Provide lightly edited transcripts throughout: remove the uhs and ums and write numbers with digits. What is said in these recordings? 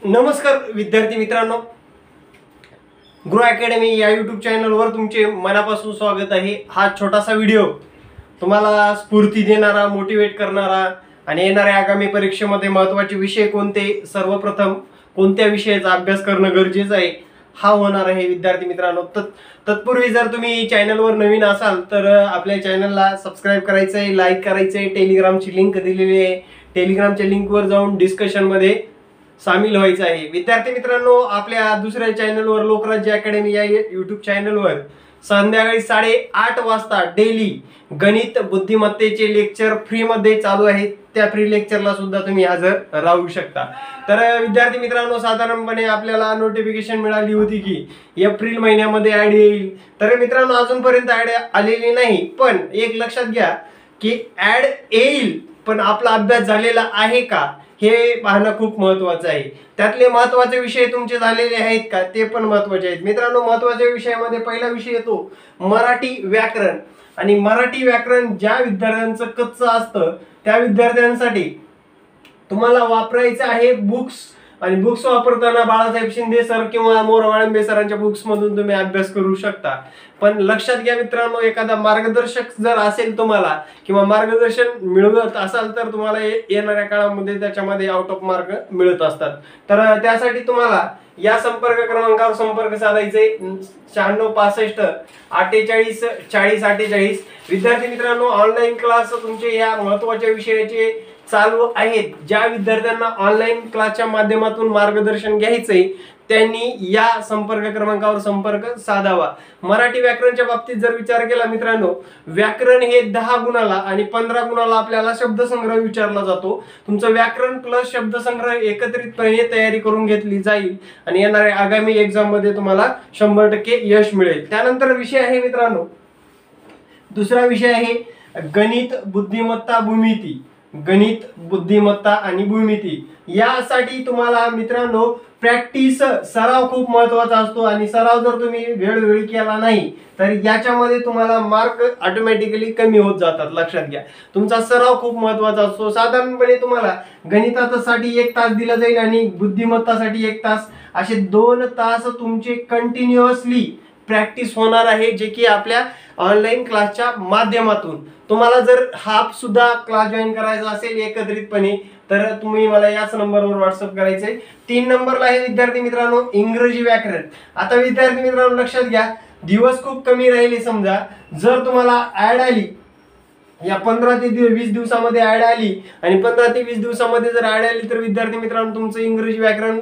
नमस्कार विद्यार्थी मित्रांनो, ग्रो अकॅडमी या यूट्यूब चॅनलवर तुमचे मनापासून स्वागत आहे। हा छोटासा व्हिडिओ तुम्हाला स्फूर्ती देणारा, मोटिवेट करणारा आणि येणाऱ्या आगामी परीक्षेमध्ये महत्त्वाचे विषय कोणते, सर्वप्रथम कोणत्या विषयाचा अभ्यास करणं गरजेचं आहे हा होणार आहे। विद्यार्थी मित्रांनो, तत्पूर्वी जर तुम्ही चॅनलवर नवीन असाल तर आपल्या चॅनलला सबस्क्राइब करायचं आहे, लाईक करायचं आहे। टेलिग्रामची लिंक दिलेली आहे, टेलिग्रामच्या लिंकवर जाऊन डिस्कशनमध्ये सामील व्हायचं आहे। विद्यार्थी मित्रांनो, आपल्या दुसऱ्या चॅनलवर लोकराज्य अकॅडमी या यूट्यूब चॅनलवर संध्याकाळी 8:30 वाजता डेली गणित बुद्धिमत्तेचे लेक्चर फ्री मध्ये चालू आहेत। त्या फ्री लेक्चरला सुद्धा तुम्ही हजर राहू शकता। तर विद्यार्थी मित्रांनो, साधारणपणे आपल्याला नोटिफिकेशन मिळाली होती की एप्रिल महिन्यामध्ये ऍड येईल। तर मित्रांनो, अजूनपर्यंत ऍड आलेली नाही, पण एक लक्षात घ्या की ऍड येईल, पण आपला अभ्यास झालेला आहे का हे पाहणं खूप महत्त्वाचं आहे। त्यातले महत्त्वाचे विषय तुमचे झालेले आहेत का ते पण महत्त्वाचे आहेत। मित्रांनो, महत्त्वाच्या विषयामध्ये पहिला विषय येतो मराठी व्याकरण। आणि मराठी व्याकरण ज्या विद्यार्थ्यांचं कच्चं असतं त्या विद्यार्थ्यांसाठी तुम्हाला वापरायचं आहे बुक्स। आणि बुक्स वापरताना बाळासाहेब शिंदे सर किंवा मोरवाळंबे सरांच्या बुक्स मधून तुम्ही अभ्यास करू शकता। पण लक्षात घ्या मित्रांनो, एखादा मार्गदर्शक जर असेल तुम्हाला किंवा मार्गदर्शन मिळवत असाल तर तुम्हाला येणाऱ्या काळामध्ये त्याच्यामध्ये आउट ऑफ मार्क मिळत असतात। तर त्यासाठी तुम्हाला या संपर्क क्रमांकावर संपर्क साधायचे 9665 48 40 48। विद्यार्थी मित्रांनो, ऑनलाईन क्लास तुमचे या महत्त्वाच्या विषयाचे चालू आहेत। ज्या विद्यार्थ्यांना ऑनलाईन क्लासच्या माध्यमातून मार्गदर्शन घ्यायचंय त्यांनी या संपर्क क्रमांकावर संपर्क साधावा। मराठी व्याकरणच्या बाबतीत जर विचार केला मित्रांनो, व्याकरण हे 10 गुणाला आणि 15 गुणाला आपल्याला शब्दसंग्रह विचारला जातो। तुमचं व्याकरण प्लस शब्दसंग्रह एकत्रितपणे तयारी करून घेतली जाईल आणि येणाऱ्या आगामी एक्झाम मध्ये तुम्हाला 100% यश मिळेल। त्यानंतर विषय आहे मित्रांनो, दुसरा विषय आहे गणित बुद्धिमत्ता भूमिती। गणित बुद्धिमत्ता आणि भूमिती यासाठी तुम्हाला मित्रांनो प्रॅक्टिस, सराव खूप महत्त्वाचा असतो। आणि सराव जर तुम्ही वेळोवेळी केला नाही तर याच्यामध्ये तुम्हाला मार्क ऑटोमॅटिकली कमी होत जातात। लक्षात घ्या, तुमचा सराव खूप महत्त्वाचा असतो। साधारणपणे तुम्हाला गणितासाठी 1 तास दिला जाईल आणि बुद्धिमत्तासाठी 1 तास, असे 2 तास तुमचे कंटिन्युअसली प्रॅक्टिस होणार आहे, जे की आपल्या ऑनलाईन क्लासच्या माध्यमातून। तुम्हाला जर हाफ सुद्धा क्लास जॉईन करायचा असेल एकत्रितपणे तर तुम्ही मला याच नंबरवर व्हॉट्सअप करायचंय। 3 नंबरला आहे विद्यार्थी मित्रांनो इंग्रजी व्याकरण। आता विद्यार्थी मित्रांनो लक्षात घ्या, दिवस खूप कमी राहिले। समजा जर तुम्हाला ऍड आली या 15 ते 20 दिवसामध्ये ऍड आली आणि 15 ते 20 दिवसामध्ये जर ऍड आली तर विद्यार्थी मित्रांनो तुमचं इंग्रजी व्याकरण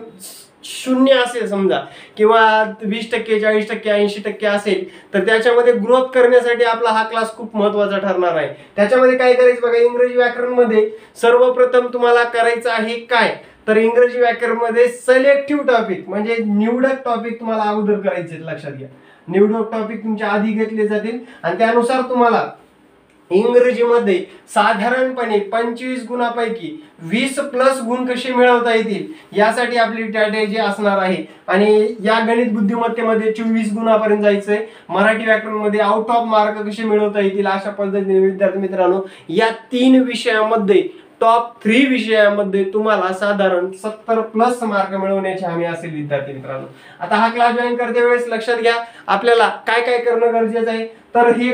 0 असेल समजा, किंवा 20%, 40%, 80% असेल तर त्याच्यामध्ये ग्रोथ करण्यासाठी आपला हा क्लास खूप महत्त्वाचा ठरणार आहे। त्याच्यामध्ये काय करायचं बघा, इंग्रजी व्याकरण मध्ये सर्वप्रथम तुम्हाला करायचं आहे काय तर इंग्रजी व्याकरण मध्ये सिलेक्टिव्ह टॉपिक म्हणजे निवडक टॉपिक तुम्हाला अगोदर करायचे। लक्षात घ्या, निवडक टॉपिक तुमच्या आधी घेतले जातील आणि त्यानुसार तुम्हाला इंग्रजीमध्ये साधारणपणे 25 गुणांपैकी 20+ गुण कसे मिळवता येतील यासाठी आपली स्ट्रॅटेजी असणार आहे। आणि या गणित बुद्धिमत्तेमध्ये 24 गुणापर्यंत जायचंय। मराठी व्याकरण मध्ये आउट ऑफ मार्क कसे मिळवता येतील अशा पद्धतीने विद्यार्थी मित्रांनो या 3 विषयामध्ये टॉप 3 विषयामध्ये तुम्हाला साधारण 70+ मार्क मिळवण्याची हमी असेल विद्यार्थी मित्रांनो। आता हा क्लास जॉईन करते वेळेस लक्षात घ्या आपल्याला काय काय करणं गरजेचं आहे। तर हे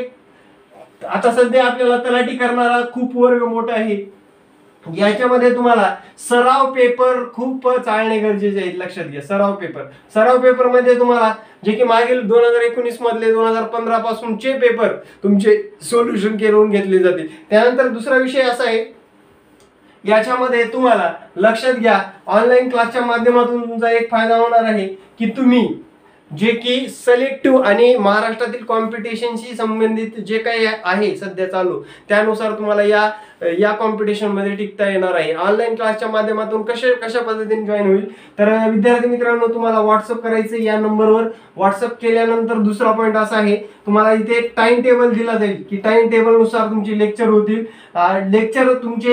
आता सध्या आपल्याला तलाठी करणारा खूप वर्ग मोठा आहे, याच्यामध्ये तुम्हाला सराव पेपर खूप चालणे गरजेचे आहे। लक्षात घ्या, सराव पेपर मध्ये तुम्हाला जे की मागील 2019 मधले 2015 पासूनचे पेपर तुमचे सोल्युशन करून घेतले जातील। त्यानंतर दुसरा विषय असा आहे, याच्यामध्ये तुम्हाला लक्षात घ्या ऑनलाईन क्लासच्या माध्यमातून तुमचा एक फायदा होणार आहे की तुम्ही जे की सिलेक्टिव्ह आणि महाराष्ट्रातील कॉम्पिटिशनशी संबंधित जे काही आहे सध्या चालू त्यानुसार तुम्हाला या कॉम्पिटिशन मध्ये टिकता येणार आहे। ऑनलाईन क्लासच्या माध्यमातून कशा पद्धतीने जॉईन होईल तर विद्यार्थी मित्रांनो तुम्हाला व्हॉट्सअप करायचं या नंबरवर। व्हॉट्सअप केल्यानंतर दुसरा पॉईंट असा आहे, तुम्हाला इथे टाइम टेबल दिला जाईल की टाइम टेबल नुसार तुमचे लेक्चर होतील। लेक्चर तुमचे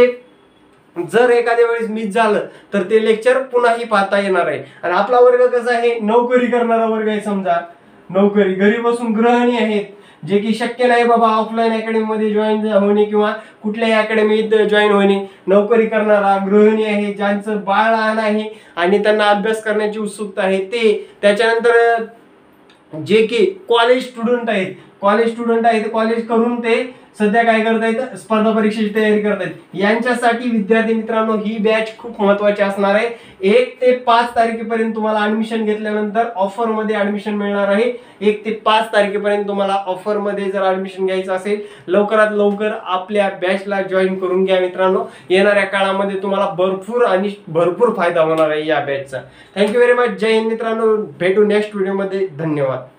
जर एखाद्या वेळेस मिस झालं तर ते लेक्चर पुन्हाही पाहता येणार आहे। आणि आपला वर्ग कसा आहे, नोकरी करणारा वर्ग आहे। समजा नोकरी, घरी बसून गृहिणी आहेत, जे की शक्य नाही बाबा ऑफलाईन अकॅडमीमध्ये जॉईन होणे किंवा कुठल्याही अकॅडमीत जॉईन होणे, नोकरी करणारा, गृहिणी आहे, ज्यांचं बाळ लहान आहे आणि त्यांना अभ्यास करण्याची उत्सुकता आहे ते, त्याच्यानंतर जे की कॉलेज स्टुडंट आहेत, कॉलेज करून ते सध्या काय करतायत, स्पर्धा परीक्षेची तयारी करतायत, यांच्यासाठी विद्यार्थी मित्रांनो ही बॅच खूप महत्वाची असणार आहे. 1 ते 5 तारखेपर्यंत तुम्हाला ऍडमिशन घेतल्यानंतर ऑफर मध्ये ऍडमिशन मिळणार आहे. 1 ते 5 तारखेपर्यंत तुम्हाला ऑफर मध्ये जर ऍडमिशन घ्यायचं असेल, लवकरात लवकर आपल्या बॅचला जॉईन करून घ्या मित्रांनो. येणाऱ्या काळामध्ये तुम्हाला भरपूर फायदा होणार आहे या बॅचचा. Thank you very much. जय हिंद मित्रांनो. भेटू नेक्स्ट व्हिडिओ मध्ये. धन्यवाद.